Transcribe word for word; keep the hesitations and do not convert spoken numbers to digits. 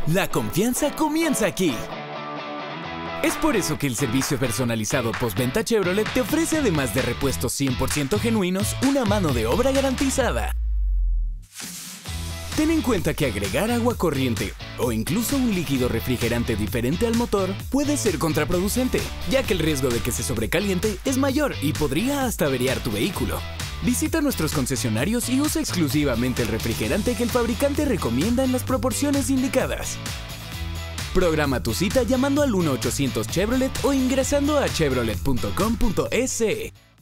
La confianza comienza aquí. Es por eso que el servicio personalizado postventa Chevrolet te ofrece, además de repuestos cien por ciento genuinos, una mano de obra garantizada. Ten en cuenta que agregar agua corriente o incluso un líquido refrigerante diferente al motor puede ser contraproducente, ya que el riesgo de que se sobrecaliente es mayor y podría hasta averiar tu vehículo. Visita nuestros concesionarios y usa exclusivamente el refrigerante que el fabricante recomienda en las proporciones indicadas. Programa tu cita llamando al uno ochocientos Chevrolet o ingresando a chevrolet punto com punto es.